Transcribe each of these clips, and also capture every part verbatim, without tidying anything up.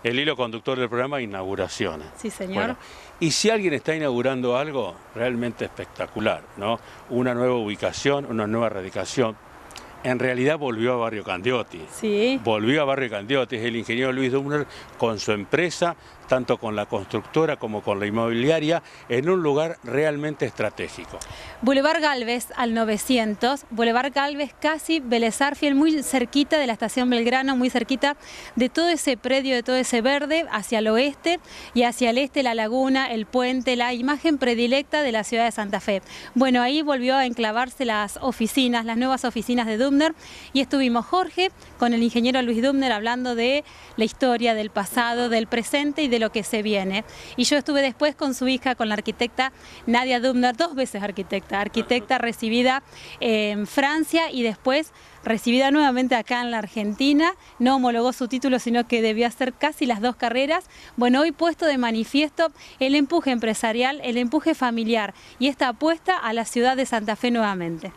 el hilo conductor del programa, inauguraciones. Sí, señor. Bueno, y si alguien está inaugurando algo realmente espectacular, ¿no? Una nueva ubicación, una nueva radicación, en realidad volvió a Barrio Candioti. Sí. Volvió a Barrio Candioti, es el ingeniero Luis Dubner con su empresa, tanto con la constructora como con la inmobiliaria, en un lugar realmente estratégico. Boulevard Galvez al novecientos, Boulevard Galvez casi Vélez Arfiel, muy cerquita de la estación Belgrano, muy cerquita de todo ese predio, de todo ese verde, hacia el oeste y hacia el este la laguna, el puente, la imagen predilecta de la ciudad de Santa Fe. Bueno, ahí volvió a enclavarse las oficinas, las nuevas oficinas de Dubner, y estuvimos Jorge con el ingeniero Luis Dubner hablando de la historia, del pasado, del presente y de lo que se viene. Y yo estuve después con su hija, con la arquitecta Nadia Dubner, dos veces arquitecta, arquitecta recibida en Francia y después recibida nuevamente acá en la Argentina. No homologó su título, sino que debía hacer casi las dos carreras. Bueno, hoy puesto de manifiesto el empuje empresarial, el empuje familiar y esta apuesta a la ciudad de Santa Fe nuevamente.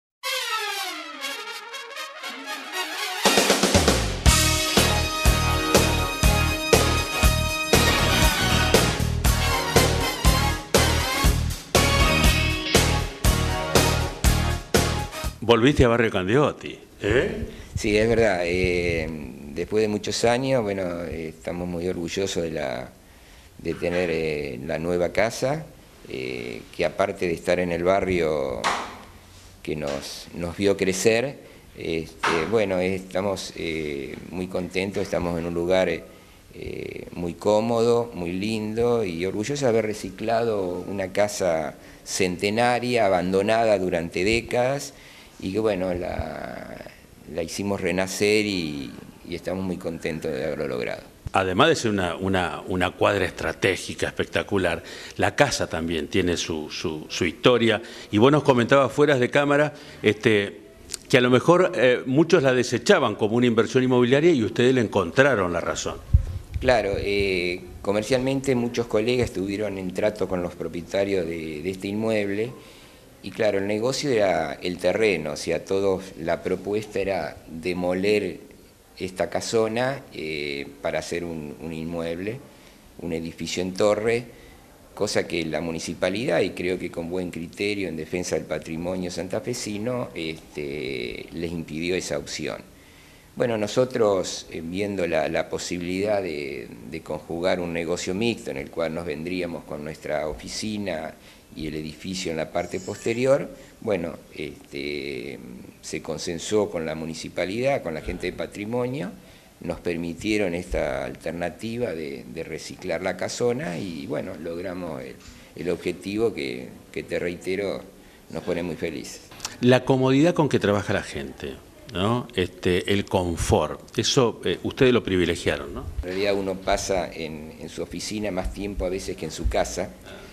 Volviste a Barrio Candioti, ¿eh? Sí, es verdad. Eh, después de muchos años, bueno, eh, estamos muy orgullosos de, la, de tener eh, la nueva casa, eh, que aparte de estar en el barrio que nos, nos vio crecer, este, bueno, estamos eh, muy contentos, estamos en un lugar eh, muy cómodo, muy lindo y orgullosos de haber reciclado una casa centenaria, abandonada durante décadas, y que bueno, la, la hicimos renacer y, y estamos muy contentos de haberlo logrado. Además de ser una, una, una cuadra estratégica espectacular, la casa también tiene su, su, su historia, y vos nos comentabas fuera de cámara este, que a lo mejor eh, muchos la desechaban como una inversión inmobiliaria y ustedes le encontraron la razón. Claro, eh, comercialmente muchos colegas estuvieron en trato con los propietarios de, de este inmueble. Y claro, el negocio era el terreno, o sea, todos, la propuesta era demoler esta casona eh, para hacer un, un inmueble, un edificio en torre, cosa que la municipalidad, y creo que con buen criterio en defensa del patrimonio santafesino, este, les impidió esa opción. Bueno, nosotros, eh, viendo la, la posibilidad de, de conjugar un negocio mixto en el cual nos vendríamos con nuestra oficina y el edificio en la parte posterior, bueno, este, se consensó con la municipalidad, con la gente de patrimonio, nos permitieron esta alternativa de, de reciclar la casona y bueno, logramos el, el objetivo que, que, te reitero, nos pone muy felices. La comodidad con que trabaja la gente, ¿no? Este, el confort, eso eh, ustedes lo privilegiaron, ¿no? En realidad uno pasa en, en su oficina más tiempo a veces que en su casa.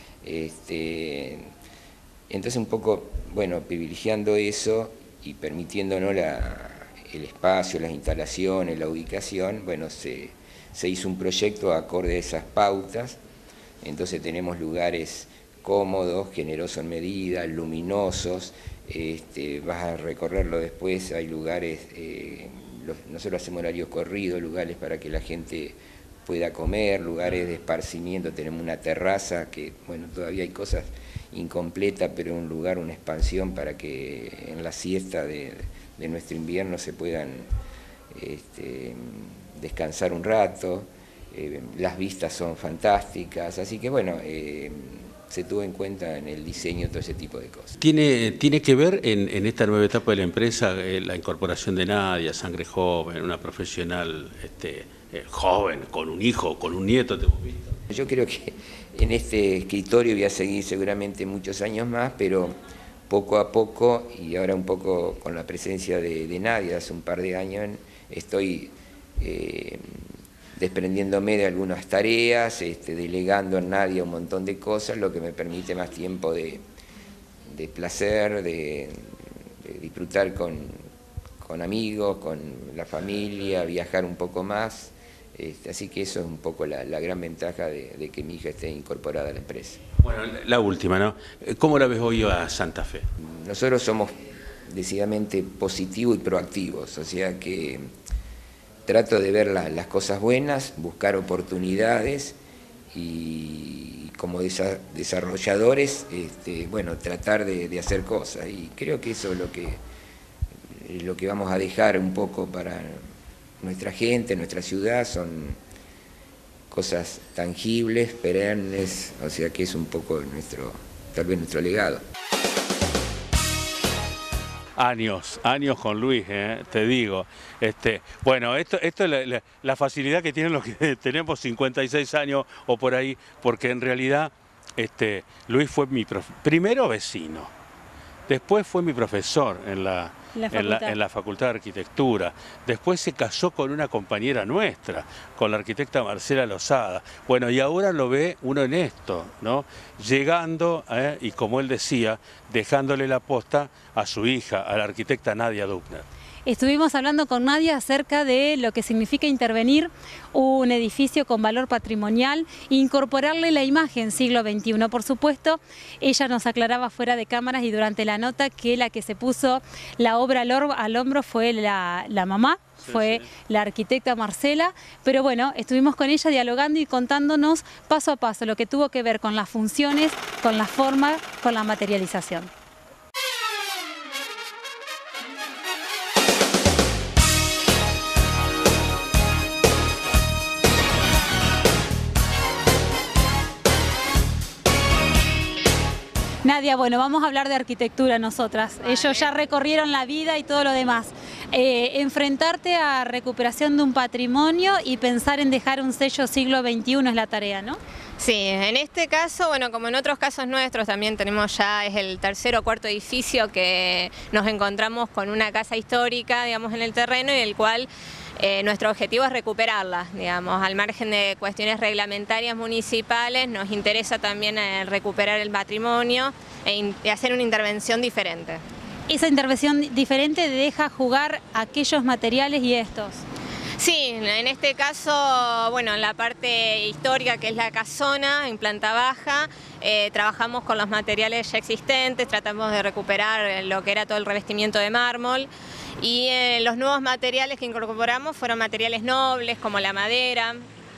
Este, entonces un poco, bueno, privilegiando eso y permitiéndonos la, el espacio, las instalaciones, la ubicación, bueno, se, se hizo un proyecto acorde a esas pautas. Entonces tenemos lugares cómodos, generosos en medida, luminosos, este, vas a recorrerlo después, hay lugares, eh, los, nosotros hacemos horarios corridos, lugares para que la gente pueda comer, lugares de esparcimiento, tenemos una terraza que, bueno, todavía hay cosas incompletas, pero un lugar, una expansión para que en la siesta de, de nuestro invierno se puedan este, descansar un rato, eh, las vistas son fantásticas, así que bueno, eh, se tuvo en cuenta en el diseño todo ese tipo de cosas. ¿Tiene, tiene que ver en, en esta nueva etapa de la empresa eh, la incorporación de Nadia, sangre joven, una profesional este, eh, joven, con un hijo, con un nieto, te hemos visto? Yo creo que en este escritorio voy a seguir seguramente muchos años más, pero poco a poco, y ahora un poco con la presencia de, de Nadia, hace un par de años, estoy eh, desprendiéndome de algunas tareas, este, delegando a Nadia un montón de cosas, lo que me permite más tiempo de, de placer, de, de disfrutar con, con amigos, con la familia, viajar un poco más. Este, así que eso es un poco la, la gran ventaja de, de que mi hija esté incorporada a la empresa. Bueno, la última, ¿no? ¿Cómo la ves hoy a Santa Fe? Nosotros somos decididamente positivos y proactivos, o sea que trato de ver la, las cosas buenas, buscar oportunidades y como desa, desarrolladores, este, bueno, tratar de, de hacer cosas. Y creo que eso es lo que, lo que vamos a dejar un poco para nuestra gente, nuestra ciudad, son cosas tangibles, perennes, o sea que es un poco nuestro, tal vez nuestro legado. Años, años con Luis, eh, te digo. Este, bueno, esto, esto es la, la, la facilidad que tienen los que tenemos cincuenta y seis años o por ahí, porque en realidad este, Luis fue mi profe, primero vecino, después fue mi profesor en la, la en, la, en la Facultad de Arquitectura, después se casó con una compañera nuestra, con la arquitecta Marcela Lozada. Bueno, y ahora lo ve uno en esto, ¿no? Llegando, eh, y como él decía, dejándole la posta a su hija, a la arquitecta Nadia Dubner. Estuvimos hablando con Nadia acerca de lo que significa intervenir un edificio con valor patrimonial e incorporarle la imagen siglo veintiuno. Por supuesto, ella nos aclaraba fuera de cámaras y durante la nota que la que se puso la obra al, al hombro fue la, la mamá, sí, fue sí. la arquitecta Marcela, pero bueno, estuvimos con ella dialogando y contándonos paso a paso lo que tuvo que ver con las funciones, con la forma, con la materialización. Nadia, bueno, vamos a hablar de arquitectura nosotras. Vale. Ellos ya recorrieron la vida y todo lo demás. Eh, enfrentarte a recuperación de un patrimonio y pensar en dejar un sello siglo veintiuno es la tarea, ¿no? Sí, en este caso, bueno, como en otros casos nuestros, también tenemos ya, es el tercer o cuarto edificio que nos encontramos con una casa histórica, digamos, en el terreno y el cual Eh, nuestro objetivo es recuperarla, digamos, al margen de cuestiones reglamentarias municipales, nos interesa también eh, recuperar el patrimonio e, in, e hacer una intervención diferente. ¿Esa intervención diferente deja jugar aquellos materiales y estos? Sí, en este caso, bueno, en la parte histórica que es la casona, en planta baja, eh, trabajamos con los materiales ya existentes, tratamos de recuperar lo que era todo el revestimiento de mármol y eh, los nuevos materiales que incorporamos fueron materiales nobles como la madera.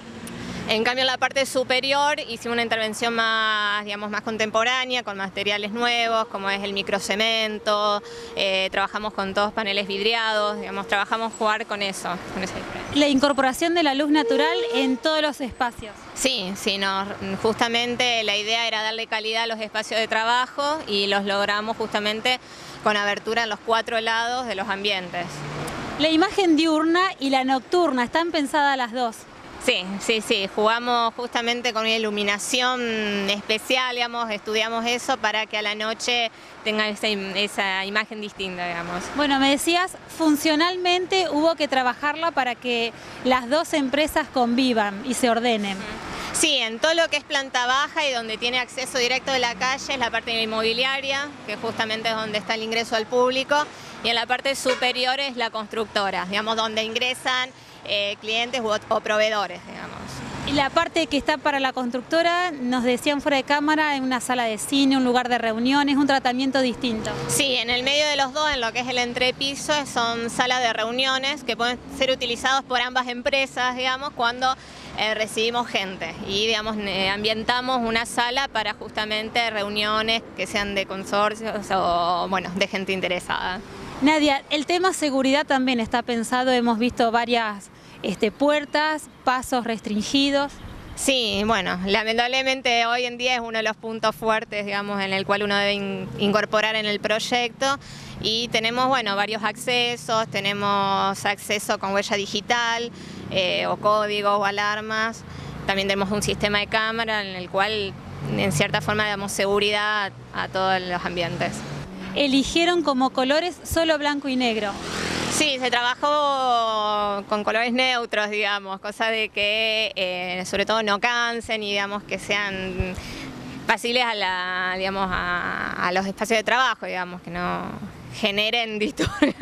En cambio en la parte superior hicimos una intervención más, digamos, más contemporánea, con materiales nuevos, como es el microcemento, eh, trabajamos con todos paneles vidriados, digamos, trabajamos jugar con eso, con esa diferencia. La incorporación de la luz natural en todos los espacios. Sí, sí, no, justamente la idea era darle calidad a los espacios de trabajo y los logramos justamente con abertura en los cuatro lados de los ambientes. La imagen diurna y la nocturna, ¿están pensadas las dos? Sí, sí, sí, jugamos justamente con una iluminación especial, digamos, estudiamos eso para que a la noche tenga esa, esa imagen distinta, digamos. Bueno, me decías, funcionalmente hubo que trabajarla para que las dos empresas convivan y se ordenen. Sí, en todo lo que es planta baja y donde tiene acceso directo de la calle es la parte inmobiliaria, que justamente es donde está el ingreso al público, y en la parte superior es la constructora, digamos, donde ingresan Eh, clientes u, o proveedores, digamos. Y la parte que está para la constructora, nos decían fuera de cámara, en una sala de cine, un lugar de reuniones, un tratamiento distinto. Sí, en el medio de los dos, en lo que es el entrepiso, son salas de reuniones que pueden ser utilizados por ambas empresas, digamos, cuando eh, recibimos gente y, digamos, eh, ambientamos una sala para justamente reuniones que sean de consorcios o, bueno, de gente interesada. Nadia, el tema seguridad también está pensado, hemos visto varias este, puertas, pasos restringidos. Sí, bueno, lamentablemente hoy en día es uno de los puntos fuertes, digamos, en el cual uno debe in incorporar en el proyecto y tenemos, bueno, varios accesos, tenemos acceso con huella digital eh, o códigos o alarmas, también tenemos un sistema de cámara en el cual en cierta forma damos seguridad a todos los ambientes. Eligieron como colores solo blanco y negro. Sí, se trabajó con colores neutros, digamos, cosa de que eh, sobre todo no cansen y digamos que sean fáciles a, la, digamos, a, a los espacios de trabajo, digamos, que no generen disturbios,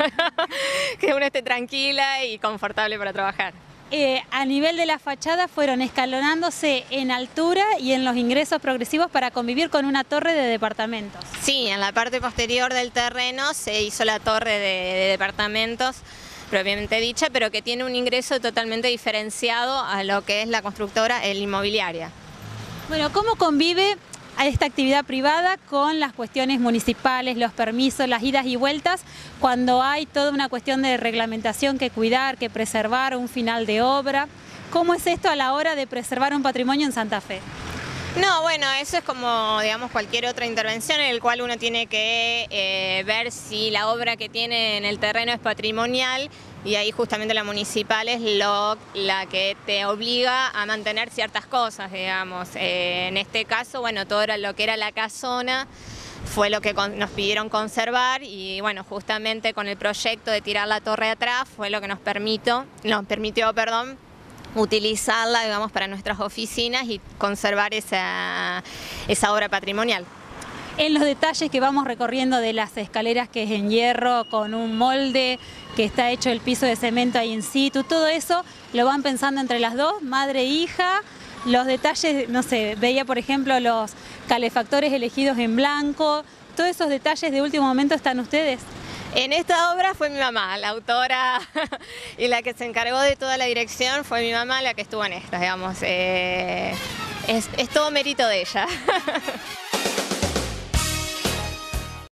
que uno esté tranquila y confortable para trabajar. Eh, a nivel de la fachada fueron escalonándose en altura y en los ingresos progresivos para convivir con una torre de departamentos. Sí, en la parte posterior del terreno se hizo la torre de, de departamentos, propiamente dicha, pero que tiene un ingreso totalmente diferenciado a lo que es la constructora, el inmobiliaria. Bueno, ¿cómo convive a esta actividad privada con las cuestiones municipales, los permisos, las idas y vueltas, cuando hay toda una cuestión de reglamentación que cuidar, que preservar, un final de obra? ¿Cómo es esto a la hora de preservar un patrimonio en Santa Fe? No, bueno, eso es como, digamos, cualquier otra intervención en el cual uno tiene que eh, ver si la obra que tiene en el terreno es patrimonial, y ahí justamente la municipal es lo, la que te obliga a mantener ciertas cosas, digamos. Eh, en este caso, bueno, todo era lo que era la casona fue lo que con, nos pidieron conservar, y bueno, justamente con el proyecto de tirar la torre atrás fue lo que nos permitió, nos permitió, perdón, utilizarla, digamos, para nuestras oficinas y conservar esa, esa obra patrimonial. En los detalles que vamos recorriendo de las escaleras, que es en hierro, con un molde, que está hecho el piso de cemento ahí in situ, todo eso lo van pensando entre las dos, madre e hija. Los detalles, no sé, veía por ejemplo los calefactores elegidos en blanco, todos esos detalles de último momento están ustedes. En esta obra fue mi mamá, la autora y la que se encargó de toda la dirección fue mi mamá, la que estuvo en esta, digamos. Eh, es, es todo mérito de ella.